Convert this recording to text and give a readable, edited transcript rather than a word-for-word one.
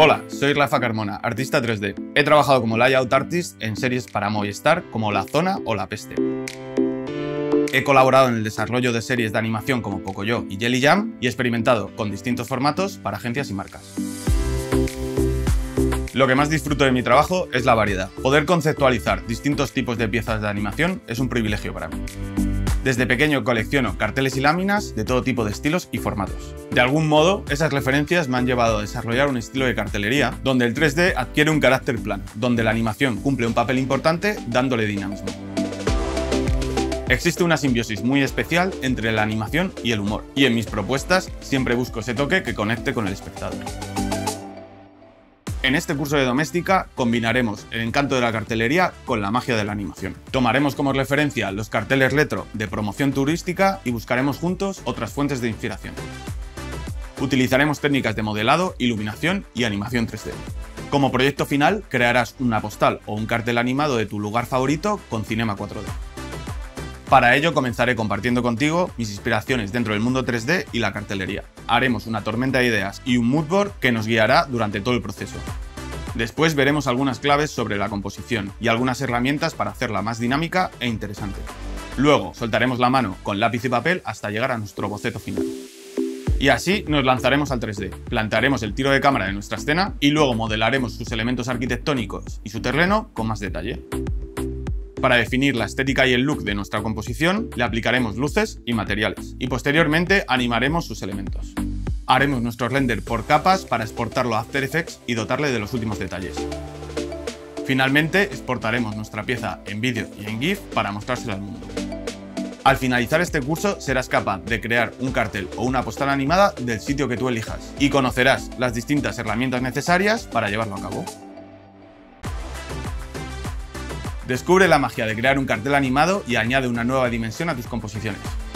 Hola, soy Rafa Carmona, artista 3D. He trabajado como layout artist en series para Movistar como La Zona o La Peste. He colaborado en el desarrollo de series de animación como Pocoyo y Jelly Jam y he experimentado con distintos formatos para agencias y marcas. Lo que más disfruto de mi trabajo es la variedad. Poder conceptualizar distintos tipos de piezas de animación es un privilegio para mí. Desde pequeño colecciono carteles y láminas de todo tipo de estilos y formatos. De algún modo, esas referencias me han llevado a desarrollar un estilo de cartelería donde el 3D adquiere un carácter plano, donde la animación cumple un papel importante dándole dinamismo. Existe una simbiosis muy especial entre la animación y el humor, y en mis propuestas siempre busco ese toque que conecte con el espectador. En este curso de doméstica combinaremos el encanto de la cartelería con la magia de la animación. Tomaremos como referencia los carteles retro de promoción turística y buscaremos juntos otras fuentes de inspiración. Utilizaremos técnicas de modelado, iluminación y animación 3D. Como proyecto final, crearás una postal o un cartel animado de tu lugar favorito con Cinema 4D. Para ello comenzaré compartiendo contigo mis inspiraciones dentro del mundo 3D y la cartelería. Haremos una tormenta de ideas y un moodboard que nos guiará durante todo el proceso. Después veremos algunas claves sobre la composición y algunas herramientas para hacerla más dinámica e interesante. Luego soltaremos la mano con lápiz y papel hasta llegar a nuestro boceto final. Y así nos lanzaremos al 3D, plantearemos el tiro de cámara de nuestra escena y luego modelaremos sus elementos arquitectónicos y su terreno con más detalle. Para definir la estética y el look de nuestra composición, le aplicaremos luces y materiales, y posteriormente animaremos sus elementos. Haremos nuestro render por capas para exportarlo a After Effects y dotarle de los últimos detalles. Finalmente, exportaremos nuestra pieza en vídeo y en GIF para mostrárselo al mundo. Al finalizar este curso, serás capaz de crear un cartel o una postal animada del sitio que tú elijas, y conocerás las distintas herramientas necesarias para llevarlo a cabo. Descubre la magia de crear un cartel animado y añade una nueva dimensión a tus composiciones.